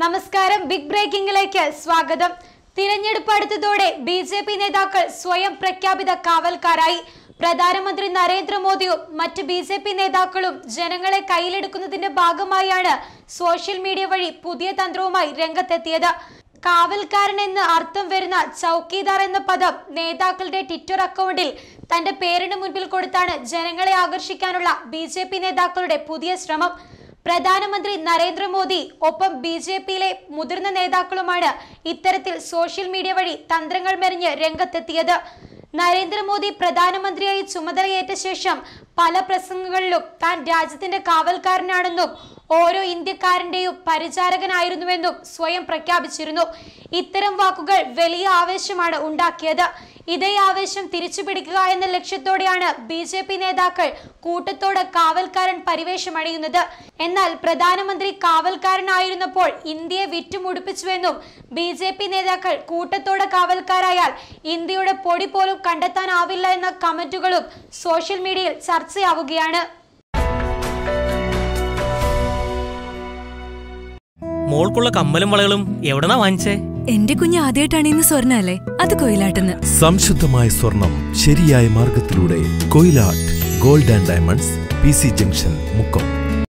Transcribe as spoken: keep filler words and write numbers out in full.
നമസ്കാരം. ബിഗ് ബ്രേക്കിംഗിലേക്ക് സ്വാഗതം. തിരഞ്ഞെടുപ്പ് അടുത്തതോടെ ബി ജെ പി നേതാക്കൾ സ്വയം പ്രഖ്യാപിത കാവൽക്കാരായി. പ്രധാനമന്ത്രി നരേന്ദ്രമോദിയും മറ്റ് ബി ജെ പി നേതാക്കളും ജനങ്ങളെ കയ്യിലെടുക്കുന്നതിന്റെ ഭാഗമായാണ് സോഷ്യൽ മീഡിയ വഴി പുതിയ തന്ത്രവുമായി രംഗത്തെത്തിയത്. കാവൽക്കാരൻ എന്ന് അർത്ഥം വരുന്ന ചൌക്കീദാർ എന്ന പദം നേതാക്കളുടെ ട്വിറ്റർ അക്കൗണ്ടിൽ തന്റെ പേരിന് മുൻപിൽ കൊടുത്താണ് ജനങ്ങളെ ആകർഷിക്കാനുള്ള ബി ജെ പി നേതാക്കളുടെ പുതിയ ശ്രമം. പ്രധാനമന്ത്രി നരേന്ദ്രമോദി ഒപ്പം ബി ജെ പിയിലെ മുതിർന്ന നേതാക്കളുമാണ് ഇത്തരത്തിൽ സോഷ്യൽ മീഡിയ വഴി തന്ത്രങ്ങൾ മെറിഞ്ഞ് രംഗത്തെത്തിയത്. നരേന്ദ്രമോദി പ്രധാനമന്ത്രിയായി ചുമതലയേറ്റ ശേഷം പല പ്രസംഗങ്ങളിലും താൻ രാജ്യത്തിന്റെ കാവൽക്കാരനാണെന്നും ഓരോ ഇന്ത്യക്കാരന്റെയും പരിചാരകനായിരുന്നുവെന്നും സ്വയം പ്രഖ്യാപിച്ചിരുന്നു. ഇത്തരം വാക്കുകൾ വലിയ ആവേശമാണ് ഉണ്ടാക്കിയത്. ഇതേ ആവേശം തിരിച്ചു പിടിക്കുക എന്ന ലക്ഷ്യത്തോടെയാണ് ബി ജെ പി നേതാക്കൾ കൂട്ടത്തോടെ കാവൽക്കാരൻ പരിവേഷമണിയുന്നത്. എന്നാൽ പ്രധാനമന്ത്രി കാവൽക്കാരനായിരുന്നപ്പോൾ ഇന്ത്യയെ വിറ്റുമുടിപ്പിച്ചുവെന്നും ബി ജെ പി നേതാക്കൾ കൂട്ടത്തോടെ കാവൽക്കാരായാൽ ഇന്ത്യയുടെ പൊടി പോലും കണ്ടെത്താനാവില്ല എന്ന കമന്റുകളും സോഷ്യൽ മീഡിയയിൽ ചർച്ചയാവുകയാണ്. മോൾക്കുള്ള കമ്മലും വളകളും എവിടെന്നാ വാങ്ങിച്ചേ? എന്റെ കുഞ്ഞ് ആദ്യമായിട്ടാണ് ഇന്ന് സ്വർണ്ണ അല്ലേ, അത് കൊയിലാട്ടെന്ന്. സംശുദ്ധമായ സ്വർണം ശരിയായ മാർഗത്തിലൂടെ Koyilatt gold and diamonds, P C junction, Mukkam.